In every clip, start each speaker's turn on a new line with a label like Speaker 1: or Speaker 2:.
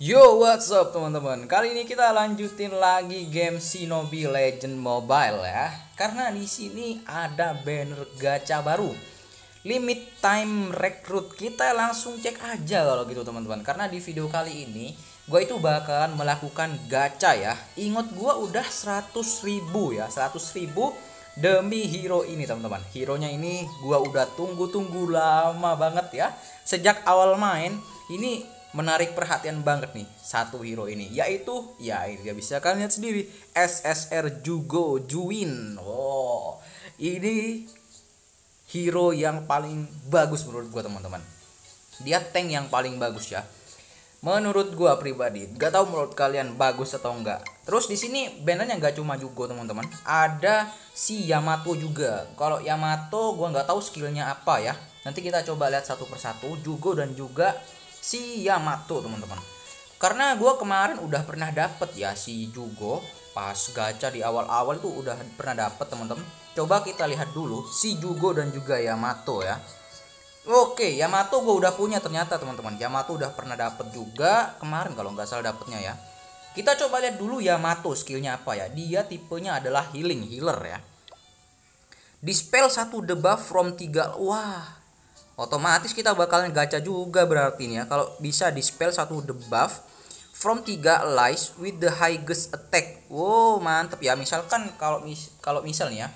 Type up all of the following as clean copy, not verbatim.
Speaker 1: Yo, what's up teman-teman? Kali ini kita lanjutin lagi game Shinobi Legend Mobile ya. Karena di sini ada banner gacha baru. Limit time recruit, kita langsung cek aja kalau gitu teman-teman. Karena di video kali ini gue itu bakalan melakukan gacha ya. Ingat gue udah 100.000 ya, 100.000 demi hero ini teman-teman. Hero-nya ini gue udah tunggu-tunggu lama banget ya. Sejak awal main ini menarik perhatian banget nih satu hero ini, yaitu ya ini bisa kalian lihat sendiri, SSR Jugo Juin. Oh, ini hero yang paling bagus menurut gua teman-teman. Dia tank yang paling bagus ya. Menurut gua pribadi, gak tahu menurut kalian bagus atau enggak. Terus di sini bannernya nggak cuma Jugo teman-teman, ada si Yamato juga. Kalau Yamato gua nggak tahu skillnya apa ya. Nanti kita coba lihat satu persatu Jugo dan juga si Yamato teman-teman. Karena gue kemarin udah pernah dapet ya si Jugo pas gacha di awal-awal tuh udah pernah dapet teman-teman. Coba kita lihat dulu si Jugo dan juga Yamato ya. Oke, Yamato gue udah punya ternyata teman-teman. Yamato udah pernah dapet juga kemarin kalau nggak salah dapetnya ya. Kita coba lihat dulu Yamato skillnya apa ya. Dia tipenya adalah healer ya. Dispel 1 debuff from 3. Wah, otomatis kita bakalan gacha juga berarti nih ya. Kalau bisa dispel 1 debuff from 3 allies with the highest attack. Wow, mantep ya. Misalkan kalau misalnya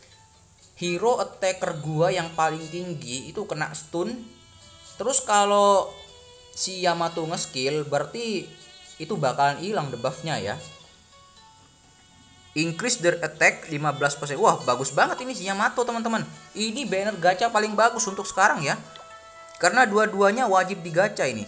Speaker 1: hero attacker gua yang paling tinggi itu kena stun. Terus kalau si Yamato nge-skill berarti itu bakalan hilang debuffnya ya. Increase their attack 15%. Wah, bagus banget ini si Yamato teman-teman. Ini banner gacha paling bagus untuk sekarang ya. Karena dua-duanya wajib digacha ini.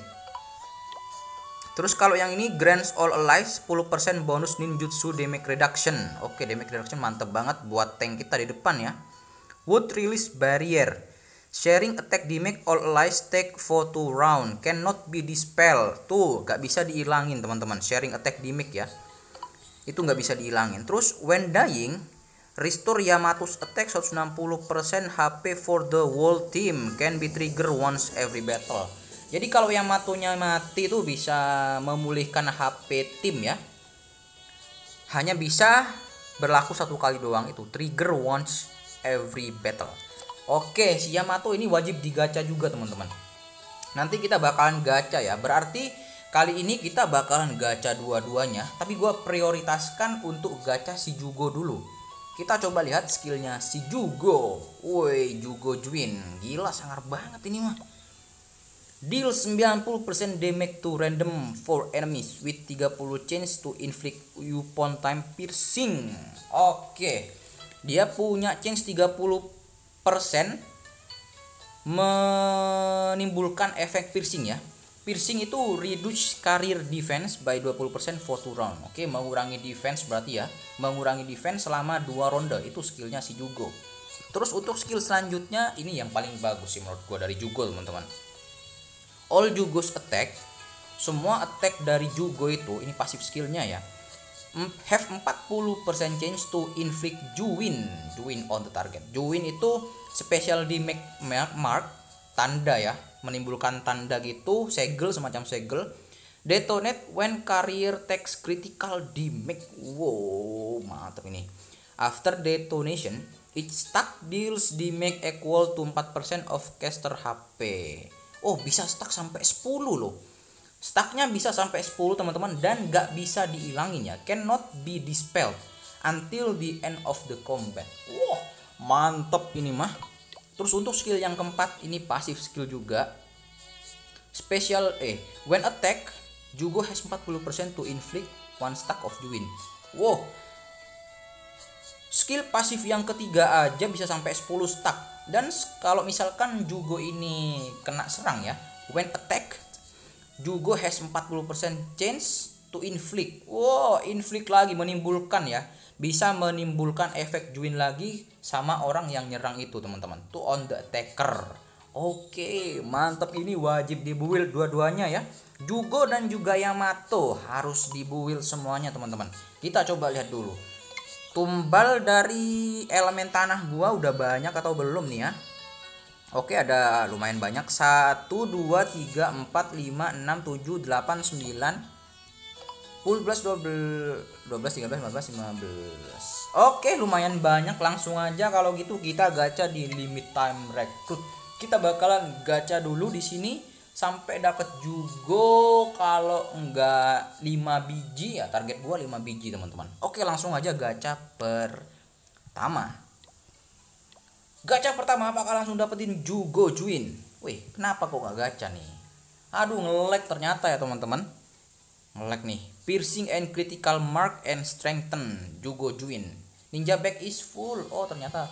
Speaker 1: Terus kalau yang ini grants all allies 10% bonus ninjutsu damage reduction. Oke, damage reduction mantep banget buat tank kita di depan ya. Wood release barrier. Sharing attack damage all allies take for 2 round. Cannot be dispelled. Tuh, gak bisa dihilangin teman-teman. Sharing attack damage ya. Itu nggak bisa dihilangin. Terus when dying, restore Yamato's attack 160% HP for the whole team, can be trigger once every battle. Jadi kalau Yamatonya mati itu bisa memulihkan HP tim ya. Hanya bisa berlaku satu kali doang, itu trigger once every battle. Oke, si Yamato ini wajib digacha juga teman-teman. Nanti kita bakalan gacha ya. Berarti kali ini kita bakalan gacha dua-duanya, tapi gue prioritaskan untuk gacha si Jugo dulu. Kita coba lihat skillnya si Jugo. Woi, Jugo Juin. Gila, sangar banget ini mah. Deal 90% damage to random for enemies with 30 chance to inflict upon time piercing. Oke. Dia punya chance 30% menimbulkan efek piercing ya. Piercing itu reduce career defense by 20% for 2 round. Oke, mengurangi defense berarti ya. Mengurangi defense selama 2 ronde. Itu skillnya si Jugo. Terus untuk skill selanjutnya ini yang paling bagus sih menurut gua dari Jugo teman-teman. All Jugo's attack. Semua attack dari Jugo itu ini pasif skillnya ya. Have 40% chance to inflict Juin on the target. Juin itu special damage mark, tanda ya, menimbulkan tanda gitu, segel, semacam segel. Detonate when carrier takes critical damage. Wow, mantap ini. After detonation, each stack deals damage equal to 4% of caster HP. Oh, bisa stack sampai 10 loh. Stacknya bisa sampai 10 teman-teman, dan gak bisa dihilangin ya. Cannot be dispelled until the end of the combat. Wow, mantep ini mah. Terus untuk skill yang keempat ini pasif skill juga. Special when attack, Jugo has 40% to inflict 1 stack of Juin. Wow. Skill pasif yang ketiga aja bisa sampai 10 stack. Dan kalau misalkan Jugo ini kena serang ya, when attack, Jugo has 40% chance to inflict. Wow, inflict lagi, menimbulkan ya. Bisa menimbulkan efek Juin lagi sama orang yang nyerang itu teman-teman. To on the attacker. Oke, mantap, ini wajib dibuild dua-duanya ya. Jugo dan juga Yamato harus dibuild semuanya teman-teman. Kita coba lihat dulu. Tumbal dari elemen tanah gua udah banyak atau belum nih ya? Oke, ada lumayan banyak. 1, 2, 3, 4, 5, 6, 7, 8, 9, 12, 12, 12, 13, 14, 15. Oke, lumayan banyak. Langsung aja kalau gitu kita gacha di limit time recruit. Kita bakalan gacha dulu di sini sampai dapat Jugo. Kalau enggak 5 biji ya, target gua 5 biji, teman-teman. Oke, langsung aja gacha pertama. Gacha pertama apakah langsung dapetin Jugo Juin? Wih, kenapa kok gak gacha nih? Aduh, nge-lag ternyata ya, teman-teman. Nge-lag nih. Piercing and critical mark and strengthen Jugo Juin. Ninja back is full. Oh, ternyata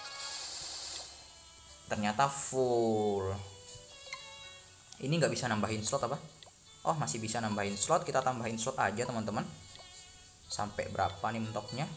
Speaker 1: full. Ini nggak bisa nambahin slot apa? Oh, masih bisa nambahin slot. Kita tambahin slot aja, teman-teman. Sampai berapa nih mentoknya?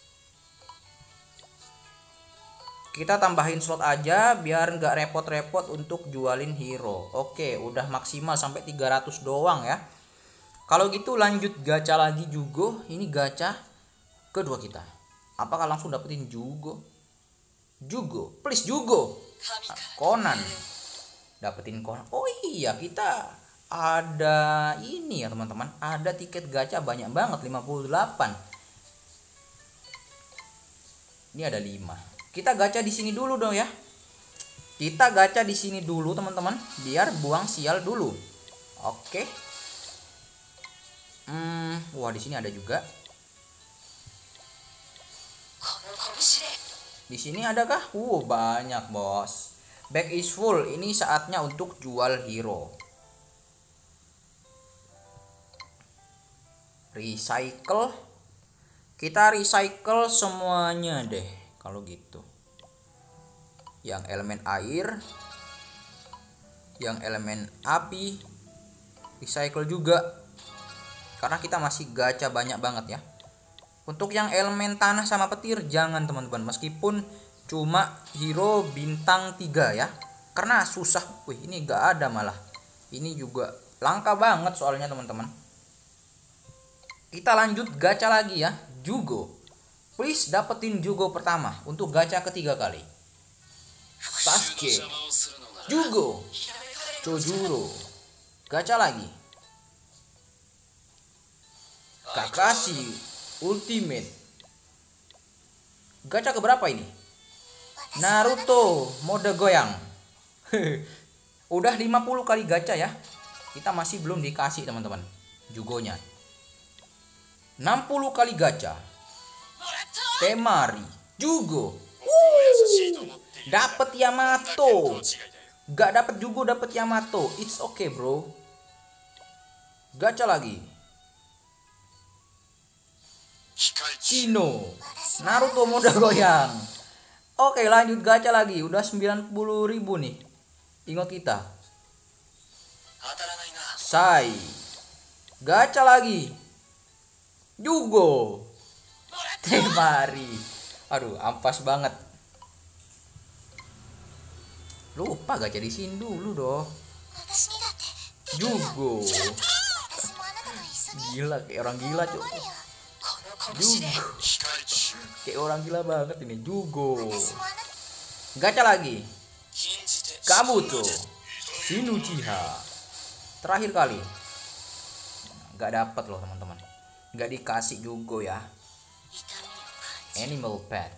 Speaker 1: Kita tambahin slot aja biar nggak repot-repot untuk jualin hero. Oke, udah maksimal sampai 300 doang ya. Kalau gitu lanjut gacha lagi Jugo. Ini gacha kedua kita. Apakah langsung dapetin Jugo? Jugo, please Jugo. Conan. Dapetin Conan. Oh iya, kita ada ini ya, teman-teman. Ada tiket gacha banyak banget, 58. Ini ada 5. Kita gacha di sini dulu dong ya. Kita gacha di sini dulu, teman-teman, biar buang sial dulu. Oke. Wah, di sini ada juga. Di sini adakah? Banyak, bos. Back is full. Ini saatnya untuk jual hero. Recycle. Kita recycle semuanya deh kalau gitu. Yang elemen air, yang elemen api, recycle juga. Karena kita masih gacha banyak banget ya. Untuk yang elemen tanah sama petir jangan, teman-teman. Meskipun cuma hero bintang 3 ya. Karena susah. Wih, ini gak ada malah. Ini juga langka banget soalnya, teman-teman. Kita lanjut gacha lagi ya. Jugo. Please dapetin Jugo pertama untuk gacha ketiga kali. Sasuke. Jugo. Chojuro. Gacha lagi. Kakashi Ultimate. Gacha keberapa ini? Naruto mode goyang. Udah 50 kali gacha ya. Kita masih belum dikasih, teman-teman, Jugonya. 60 kali gacha. Temari Jugo. Dapat Yamato. Gak dapat Jugo, dapat Yamato. It's okay, bro. Gacha lagi. Shino. Naruto mode goyang. Oke, lanjut gacha lagi. Udah 90.000 nih. Ingat kita. Sai. Gacha lagi. Jugo. Temari. Aduh, ampas banget. Lupa gacha di sini dulu dong. Jugo. Gila, kayak orang gila, cuy. Jugo. Kayak orang gila banget ini. Jugo. Gacha lagi. Kabuto. Shinuchiha. Terakhir kali. Gak dapat loh, teman-teman. Gak dikasih Jugo ya. Animal pet.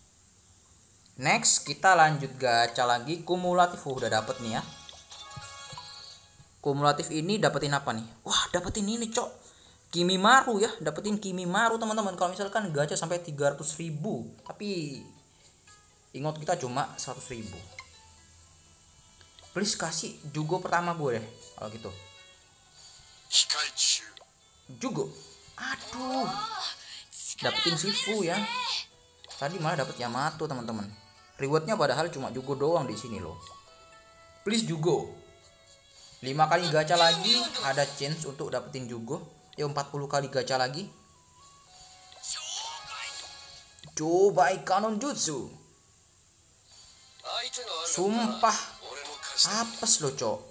Speaker 1: Next kita lanjut gacha lagi. Kumulatif. Udah dapet nih ya. Kumulatif ini dapetin apa nih? Wah, dapetin ini, cok. Kimimaru ya, dapetin Kimimaru, teman-teman. Kalau misalkan gacha sampai 300.000, tapi ingat kita cuma 100.000. Please kasih Jugo pertama gue deh kalau gitu. Jugo. Aduh. Dapetin Shifu ya. Tadi malah dapet Yamato, teman-teman. Rewardnya padahal cuma Jugo doang di sini loh. Please Jugo. 5 kali gacha lagi ada chance untuk dapetin Jugo. Ya, 40 kali gacha lagi. Chobai Kanon Jutsu. Sumpah apes loh, cok.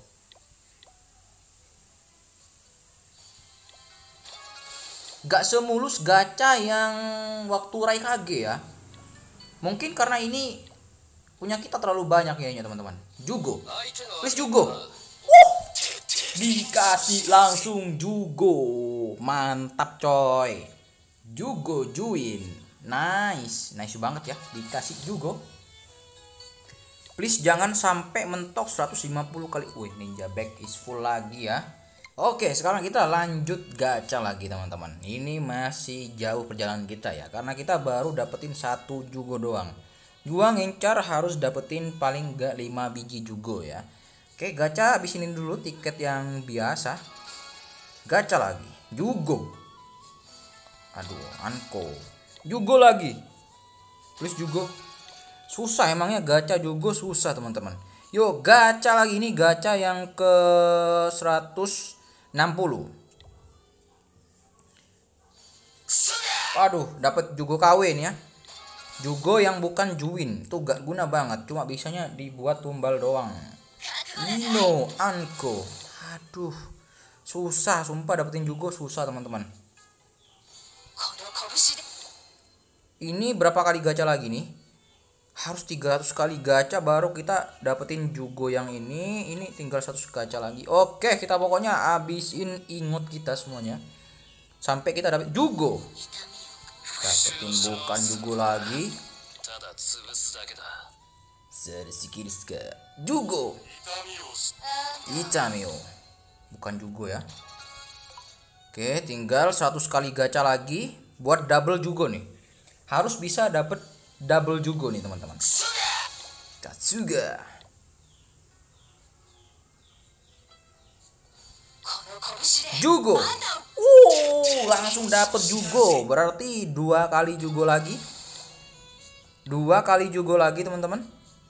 Speaker 1: Gak semulus gacha yang waktu Raikage ya. Mungkin karena ini punya kita terlalu banyak ya, teman-teman. Jugo. Please Jugo. Dikasih langsung Jugo. mantap coy. Jugo join. Nice banget ya, dikasih Jugo. Please jangan sampai mentok 150 kali. Wih, ninja bag is full lagi ya. Oke, sekarang kita lanjut gacha lagi teman-teman. Ini masih jauh perjalanan kita ya, karena kita baru dapetin 1 Jugo doang. Gua ngincar harus dapetin paling enggak 5 biji Jugo ya. Oke, gacha habisin dulu tiket yang biasa. Gacha lagi, Jugo. Aduh, Anko. Jugo lagi. Please Jugo. Susah emangnya gacha Jugo susah teman-teman. Yuk gacha lagi, ini gacha yang ke 160. Aduh, dapat Jugo KW nih ya. Jugo yang bukan Juin, tuh gak guna banget, cuma bisanya dibuat tumbal doang. No, Anko. Aduh, susah sumpah dapetin Jugo susah teman-teman. Ini berapa kali gacha lagi nih? Harus 300 kali gacha baru kita dapetin Jugo yang ini. Ini tinggal 100 gacha lagi. Oke, kita pokoknya abisin ingot kita semuanya sampai kita dapet Jugo. Dapetin bukan Jugo lagi. Jugo. Itamio. Bukan Jugo ya. Oke, tinggal 100 kali gacha lagi buat double Jugo nih. Harus bisa dapet double Jugo nih teman-teman. Katsuga. Jugo. Langsung dapet Jugo. Berarti 2 kali Jugo lagi. 2 kali Jugo lagi teman-teman.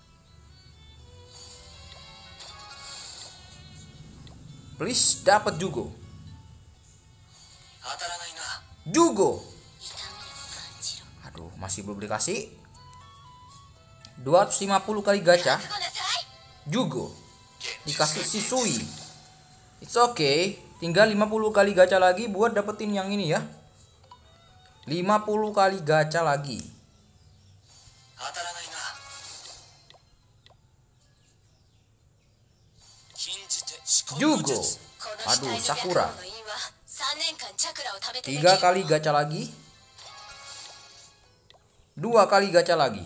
Speaker 1: Please dapat Jugo. Jugo. Aduh, masih belum dikasih. 250 kali gacha. Jugo. Dikasih Shisui. It's okay. Tinggal 50 kali gacha lagi buat dapetin yang ini ya. 50 kali gacha lagi. Jugo. Aduh, Sakura. 3 kali gacha lagi. 2 kali gacha lagi.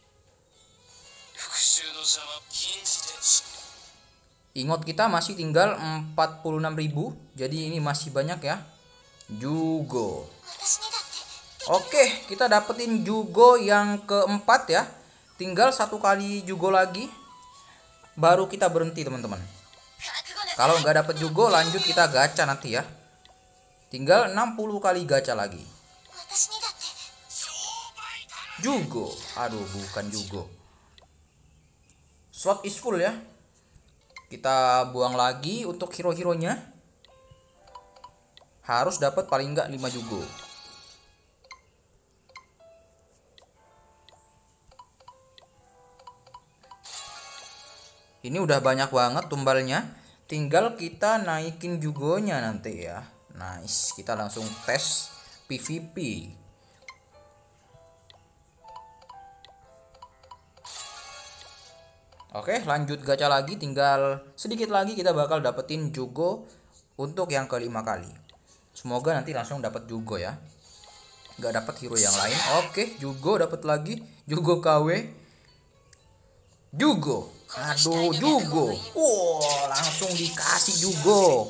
Speaker 1: Ingot kita masih tinggal 46.000. Jadi ini masih banyak ya. Jugo. Oke, kita dapetin Jugo yang keempat ya. Tinggal 1 kali Jugo lagi baru kita berhenti teman-teman. Kalau nggak dapet Jugo lanjut kita gacha nanti ya. Tinggal 60 kali gacha lagi. Jugo. Aduh, bukan Jugo. Slot is full ya. Kita buang lagi untuk hero-heronya. Harus dapat paling nggak 5 Jugo. Ini udah banyak banget tumbalnya. Tinggal kita naikin Jugonya nanti ya. Nice, kita langsung tes PVP. Oke, lanjut gacha lagi. Tinggal sedikit lagi kita bakal dapetin Jugo untuk yang kelima kali. Semoga nanti langsung dapat Jugo ya. Gak dapat hero yang lain. Oke, Jugo dapat lagi. Jugo KW. Jugo. Aduh, Jugo. Langsung dikasih Jugo.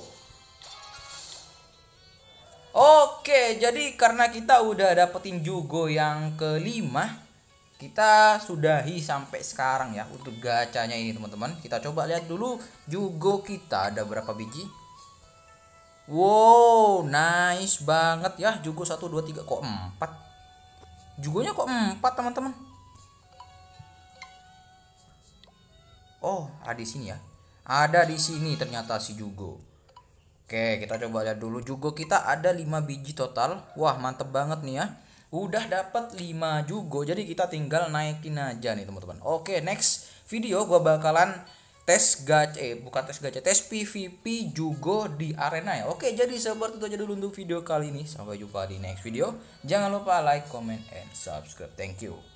Speaker 1: Oke, jadi karena kita udah dapetin Jugo yang kelima, kita sudahi sampai sekarang ya untuk gacanya ini teman-teman. Kita coba lihat dulu Jugo kita ada berapa biji. Wow, nice banget ya. Jugo 1, 2, 3, kok 4. Jugonya kok 4 teman-teman. Oh, ada di sini ya. Ada di sini ternyata si Jugo. Oke, kita coba lihat dulu. Jugo kita ada 5 biji total. Wah, mantep banget nih ya. Udah dapat 5 Jugo. Jadi kita tinggal naikin aja nih teman-teman. Oke, next video gua bakalan tes gacha, bukan tes gacha, tes PVP Jugo di arena ya. Oke, jadi seperti itu aja dulu untuk video kali ini. Sampai jumpa di next video. Jangan lupa like, comment, and subscribe. Thank you.